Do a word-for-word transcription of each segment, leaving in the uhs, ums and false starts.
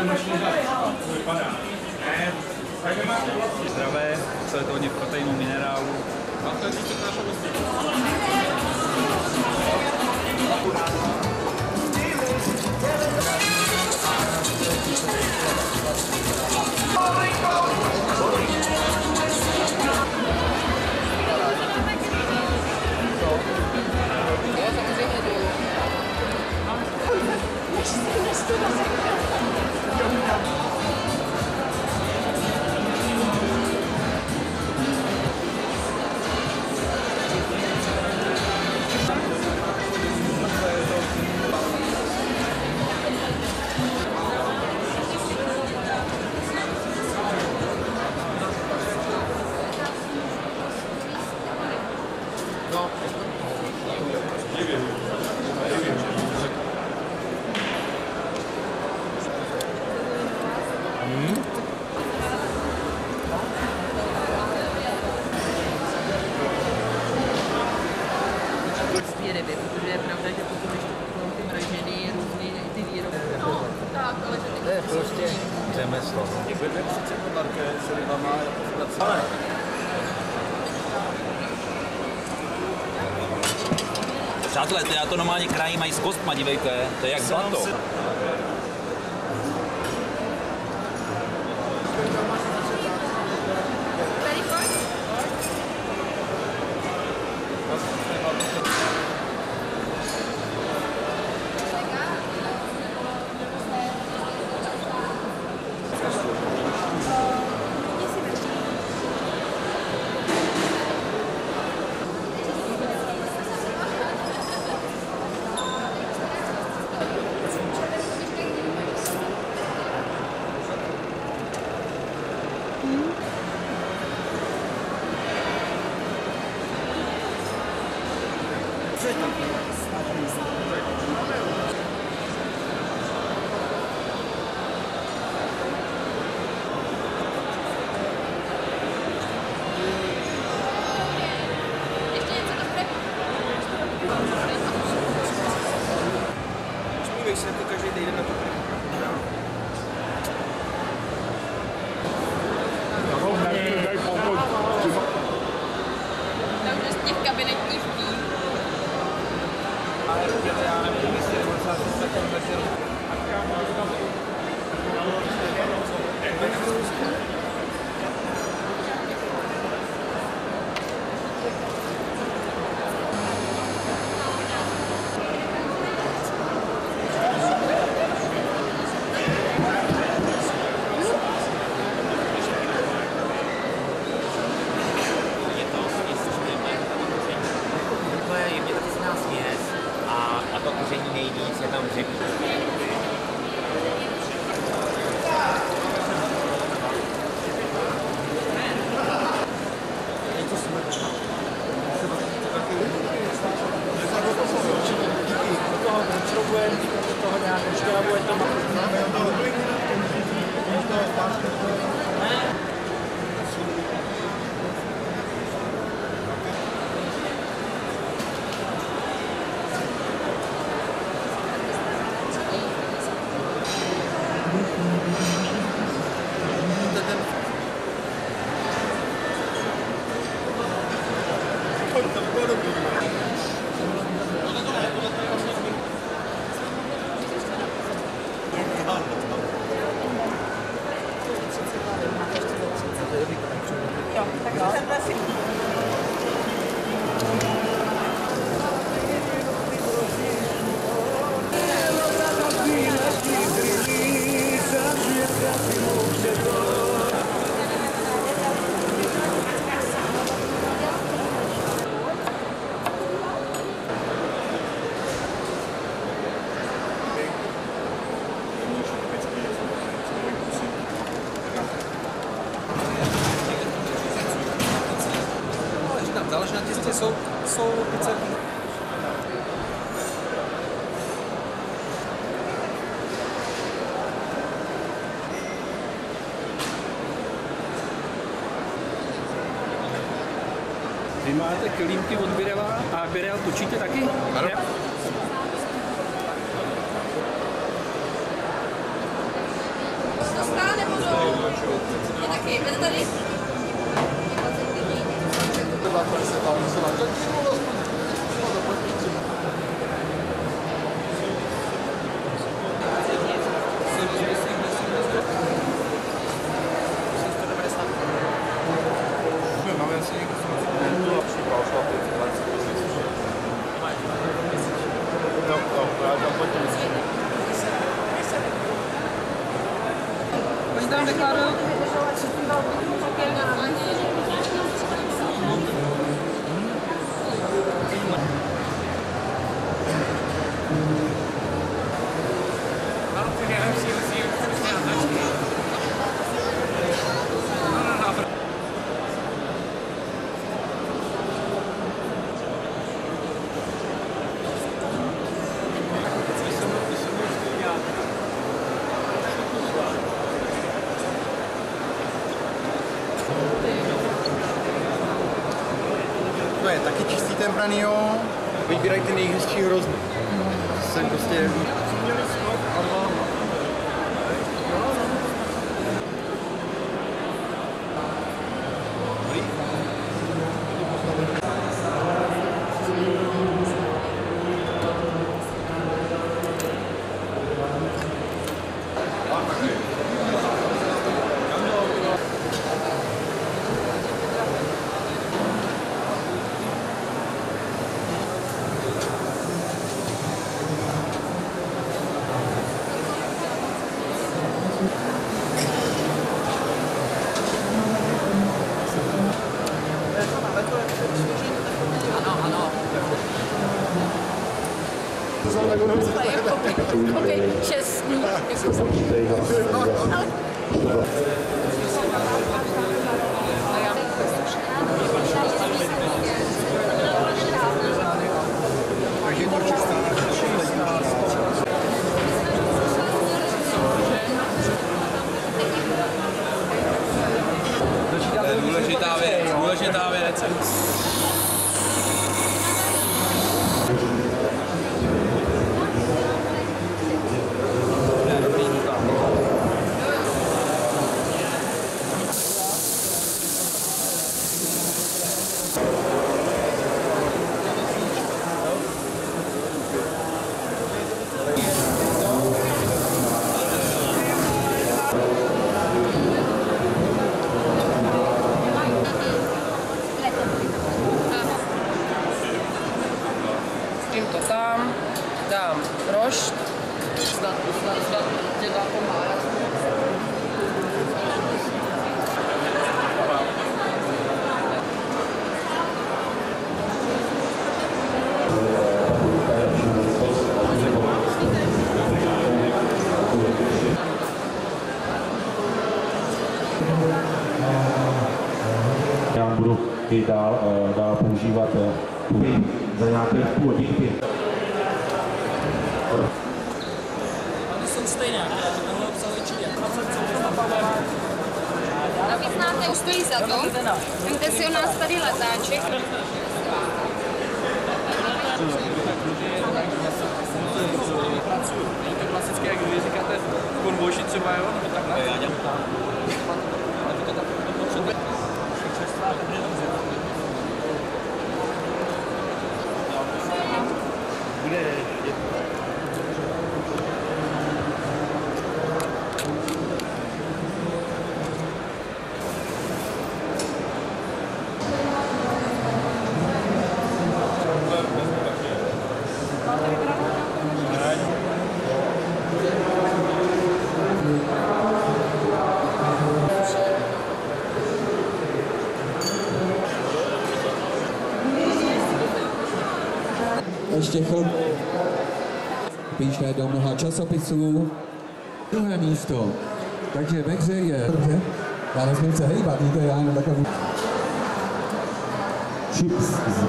Zdravé, co je to hodně proteinů, minerálů. Ryby, protože je pravda, že potom ještě potom ty mražený různý ty výrobky. No, tak, ale že to je prostě řemeslo. Někde třicet dolarů se rybama jako zpracované. Přátelé, to já to normálně krájí mají s kostma, dívejte, to je jak zlato. Smívej se, to každý den na to. takže z těch kabinetních pí. Ale já nevím, jestli devadesát sekund večer. A to koření nejvíc je tam řepí. Jo, tak chcete si. Záleží na těstě, jsou, jsou pizzerky. Vy máte kelímky od Birela a Birel točíte taky? Ano. Je to tady? Máme asi někdo no, no, já tam pojďte myslím. Oni tam deklarují. To je taky čistý Tempranillo. Vybírají ty nejhezčí hrozny. Jsem prostě... Takový čestný. Takže to čistá. To je důležitá věc, důležitá věc. Tímto tam, dám rošt. Snad, snad, snad, dělá pomáhat. Já budu i dál, dál používat za nějaké půl hodinky. Oni jsou stejné, tohle obsahuje čili. Navíc znáte, stojí za to. Vemte si o nás tady letáček. Je to klasické, jak vy říkáte, konvojši třeba, jo? Nebo takhle? Já dělám tam. Bude ještě. Ještě chvilku. Píše do mnoha časopisů. Druhé místo. Takže ve hře je... Dobře. Já nesmím se hejbat, víte, já jenom takový... Chips.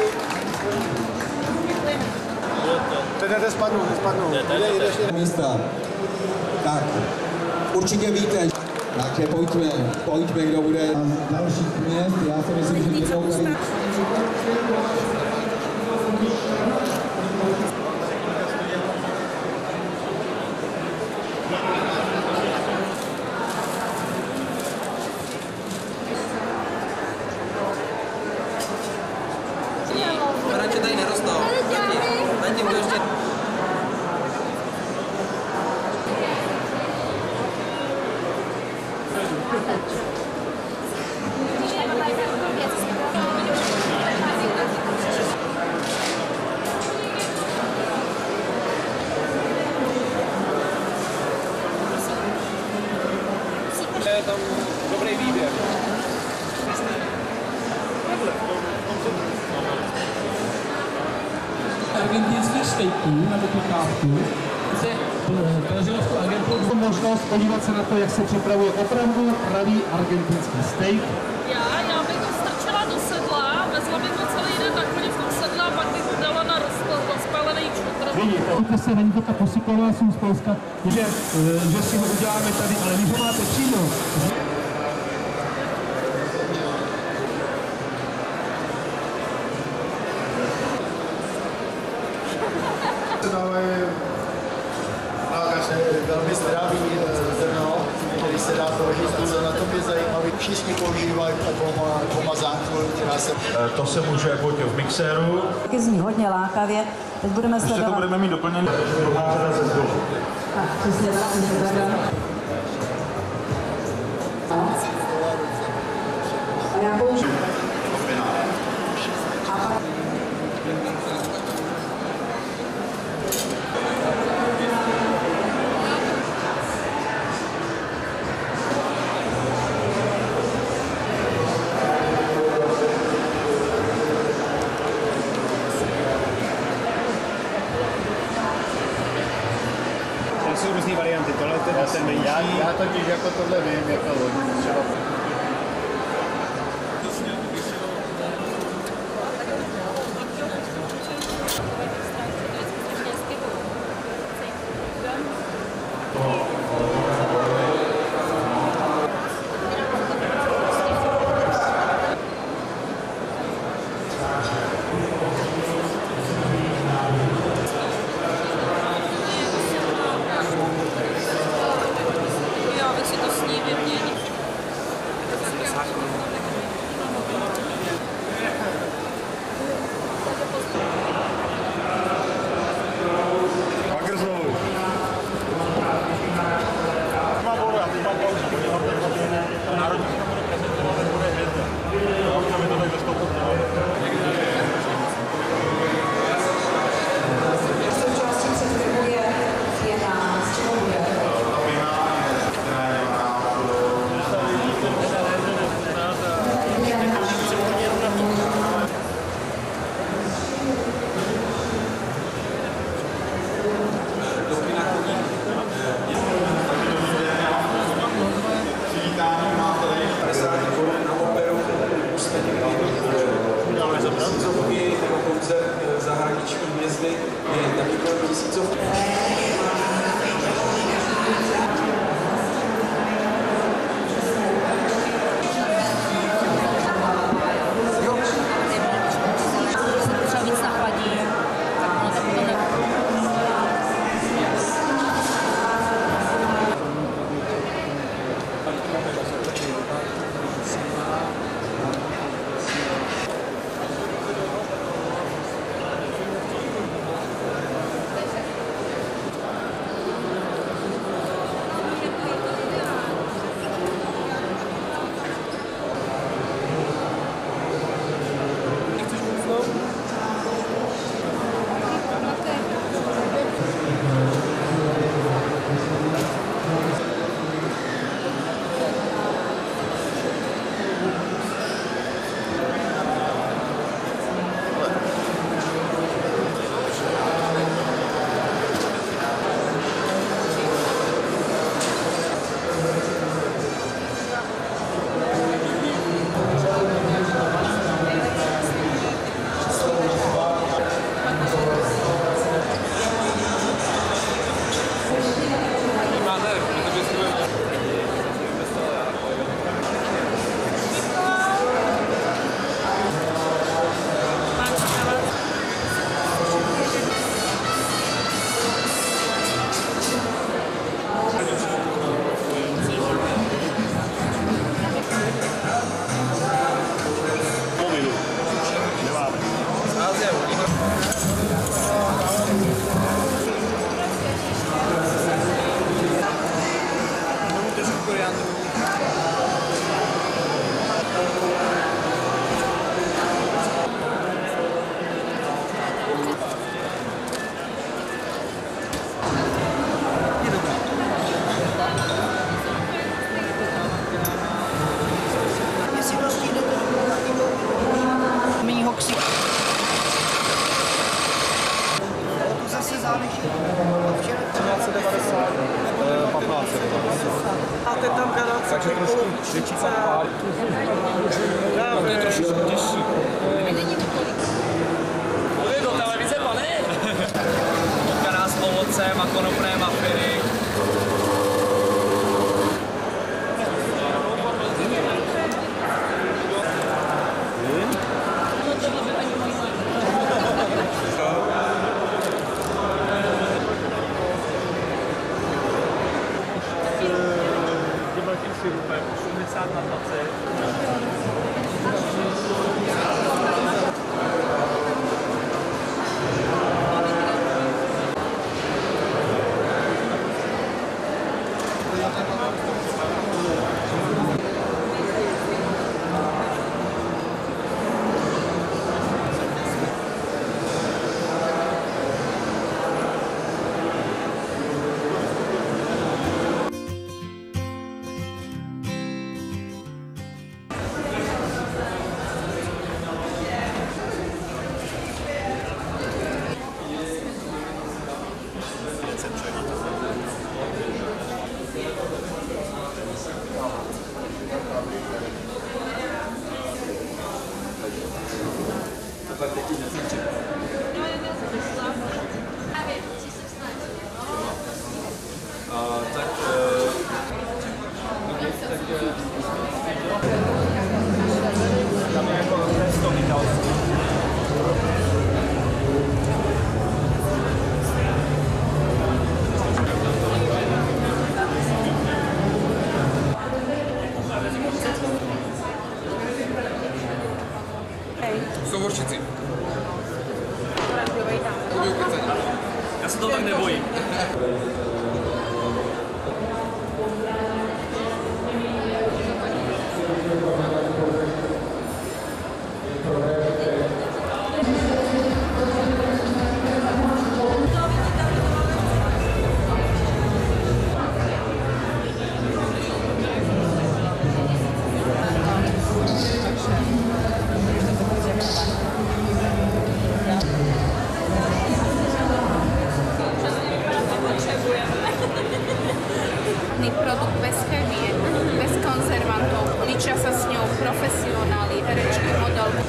Teď spadnou, spadnou. Místa. Tak, určitě víte. Takže pojďme, pojďme, kdo bude z dalších měst. Já si myslím, že budou tady... radši tady nerostou. Zatím to ještě... Je tam dobrý výběr. Argentinských steaků nebo pochávků se brazilskou agenturu možnost podívat se na to, jak se připravuje opravdu pravý argentinský steak. Já, já bych ho strčila do sedla, vezla bych ho celý den na koni v tom sedle a pak bych ho dala na rozpálený čutr. Vidíte se, není to ta posypalá sůl z Polska, že, že si ho uděláme tady, ale když ho máte přímo. Dávají velmi zdravý zrno, který se dá položit pouze na tom je zajímavý. Všichni používají pomazánku, která se... To se může buď v mixéru. Taky zní hodně lákavě. Teď budeme Ještě sledovat... to budeme mít doplněné. Tak, přesně tak. A já použiju. A pak... Jsou různý varianty, tohle je teda ten menší. Já, já totiž jako tohle vím, jaká loď třeba. máte tam garanci. Takže trošku třičíca. Já vím. Trošku těžší. Mluví do televize, pane? Potkaná s ovocem a konopné mafiny. osmdesát na dvacet. Jsou horčici. Já se toho tak nebojím. Produkt bez chemie, bez konzervantov, ličia sa s ňou profesionáli, herečky, modelky.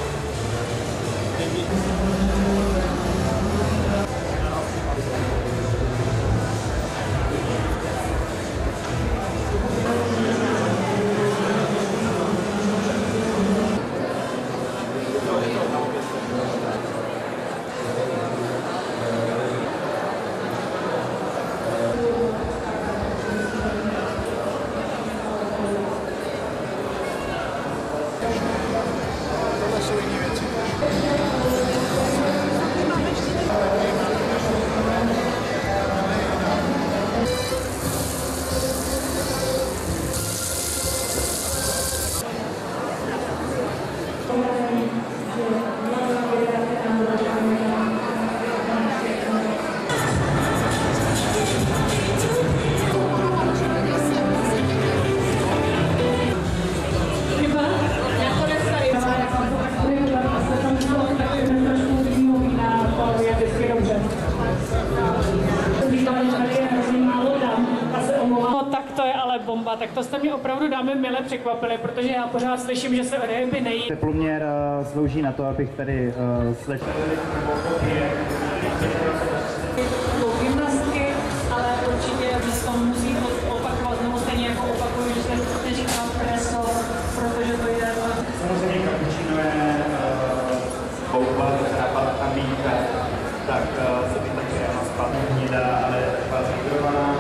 Bomba, tak to jste mě opravdu, dámy, mile překvapili, protože já pořád slyším, že se o ryby nejí. Teploměr uh, slouží na to, abych tady uh, slyšel. Gymnastky, ale určitě to musí opakovat, nebo stejně jako opakuju, že se neříká preso, protože to je... Samozřejmě kapučino je bomba, která tam víte, tak uh, se by taky jenom spadnou hnída, ale je taková zhydrovaná.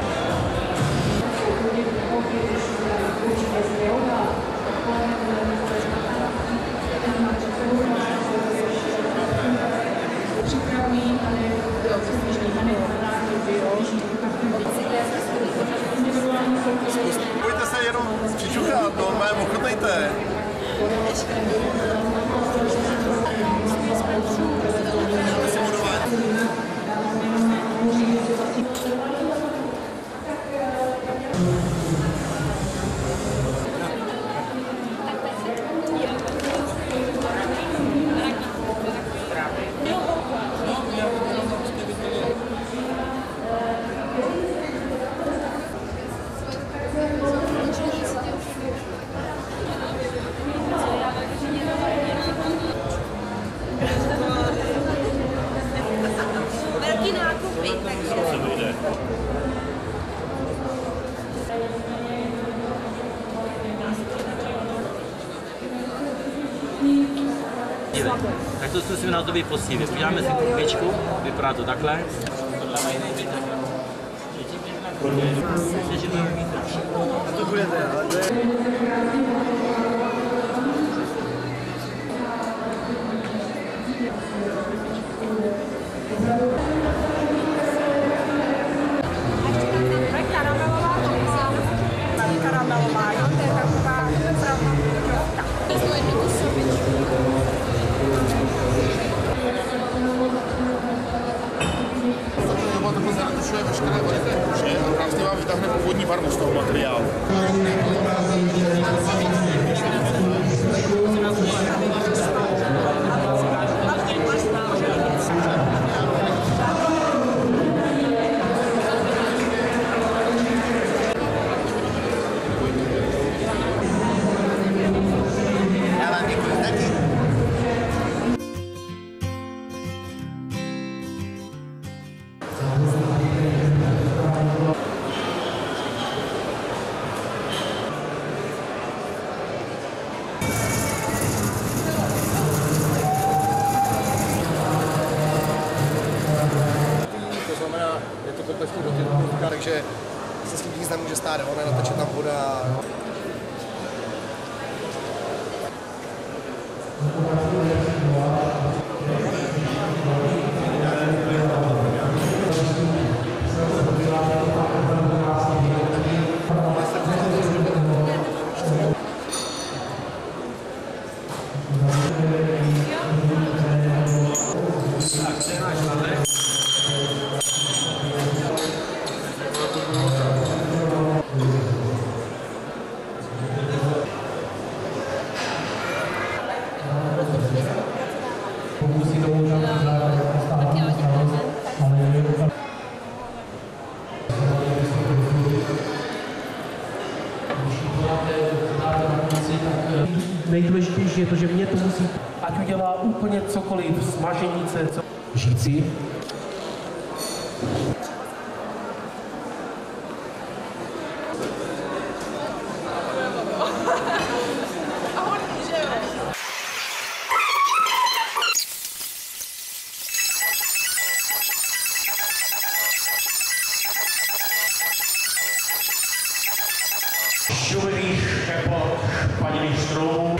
Připravují tady předběžný menu, Pojďte se jenom přičuchat, normálně ochutnejte. Tak to zkusíme na to vypoctivě. Uděláme si kvěčku, vypadá to takhle. To budete, ale to je... Karamelová, jo, to je taková opravdu Nebo takhle zaretušuje veškeré vody té kůže a krásně vám vytáhne původní barvu z toho materiálu. Takže se s tím nic nemůže stát, ona nateče tam voda. Nejdůležitější je to, že mě to musí, ať udělá úplně cokoliv, smaženice, co... Říci. Šumených šepot padilých stromů.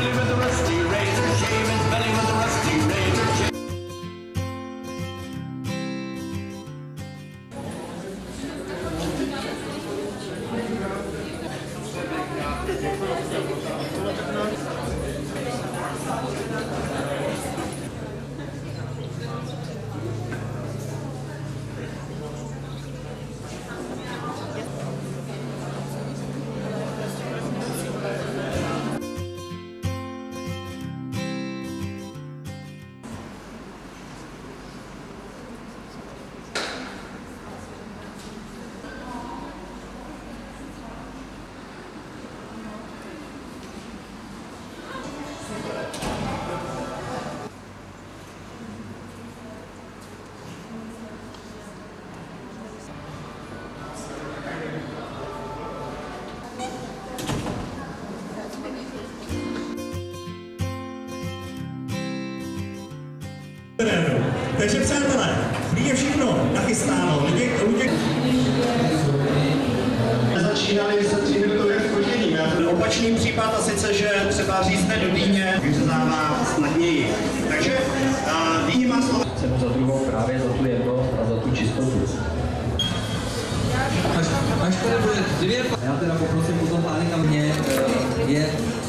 Takže přátelé, je všechno nachystáno. Luděk, Luděk. Začínali se tříminutovým zpožděním. Opačný případ a sice, že třeba řízne do dýně vyřezává snadněji. Takže dýně má slovo. Cenu za druhou právě za tu jednost a za tu čistotu. Až, až tady bude dvě... Já teda poprosím potom pány, kam mě je